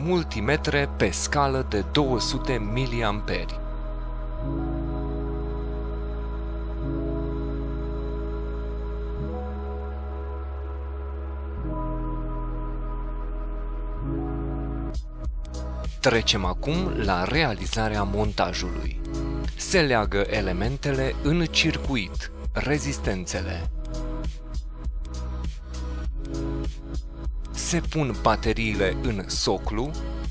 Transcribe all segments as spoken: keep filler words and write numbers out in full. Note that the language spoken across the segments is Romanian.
multimetre pe scală de două sute miliamperi. Trecem acum la realizarea montajului. Se leagă elementele în circuit, rezistențele. Se pun bateriile în soclu.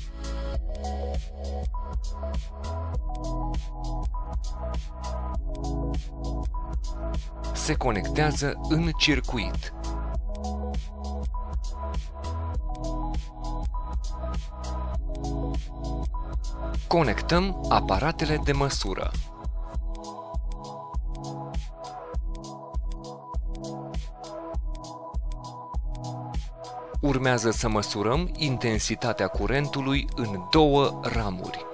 Se conectează în circuit. Conectăm aparatele de măsură. Urmează să măsurăm intensitatea curentului în două ramuri.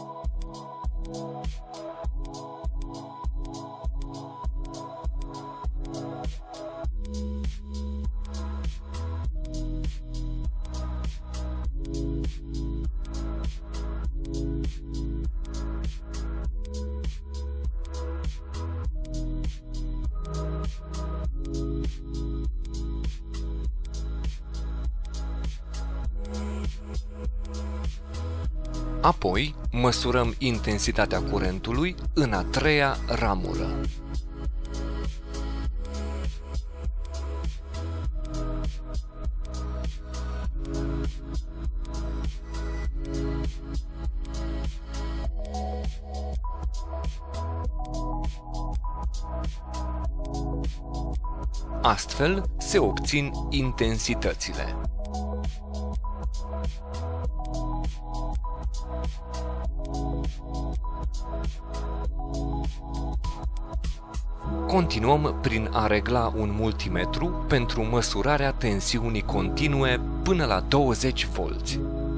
Apoi, măsurăm intensitatea curentului în a treia ramură. Astfel se obțin intensitățile. Continuăm prin a regla un multimetru pentru măsurarea tensiunii continue până la douăzeci volți.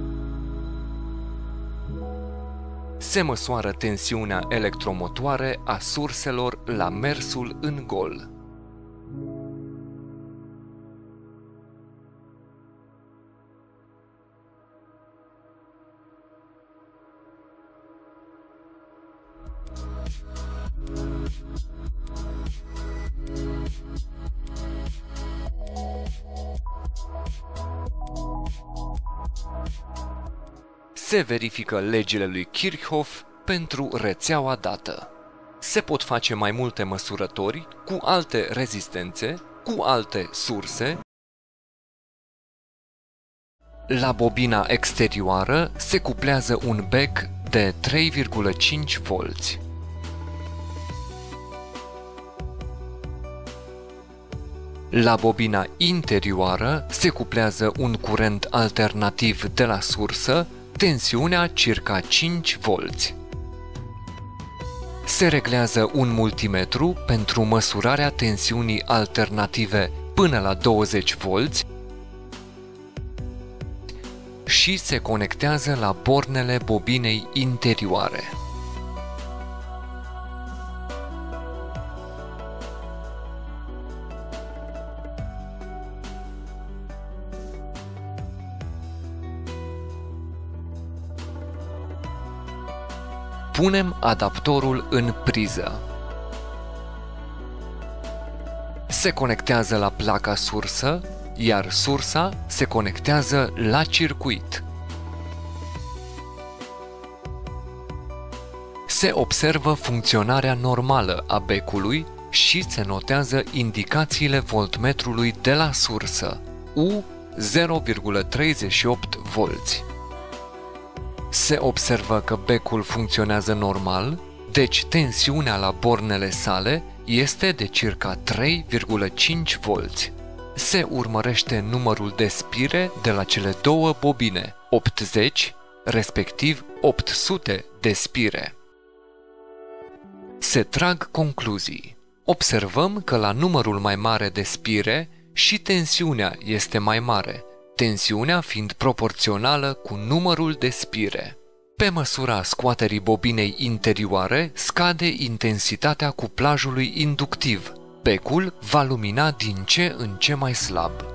Se măsoară tensiunea electromotoare a surselor la mersul în gol. Se verifică legile lui Kirchhoff pentru rețeaua dată. Se pot face mai multe măsurători cu alte rezistențe, cu alte surse. La bobina exterioară se cuplează un bec de trei virgulă cinci volți. La bobina interioară se cuplează un curent alternativ de la sursă, tensiunea circa cinci volți. Se reglează un multimetru pentru măsurarea tensiunii alternative până la douăzeci volți și se conectează la bornele bobinei interioare. Punem adaptorul în priză. Se conectează la placa sursă, iar sursa se conectează la circuit. Se observă funcționarea normală a becului și se notează indicațiile voltmetrului de la sursă, U zero virgulă treizeci și opt volți. Se observă că becul funcționează normal, deci tensiunea la bornele sale este de circa trei virgulă cinci volți. Se urmărește numărul de spire de la cele două bobine, optzeci, respectiv opt sute de spire. Se trag concluzii. Observăm că la numărul mai mare de spire și tensiunea este mai mare, tensiunea fiind proporțională cu numărul de spire. Pe măsura scoaterii bobinei interioare, scade intensitatea cuplajului inductiv. Becul va lumina din ce în ce mai slab.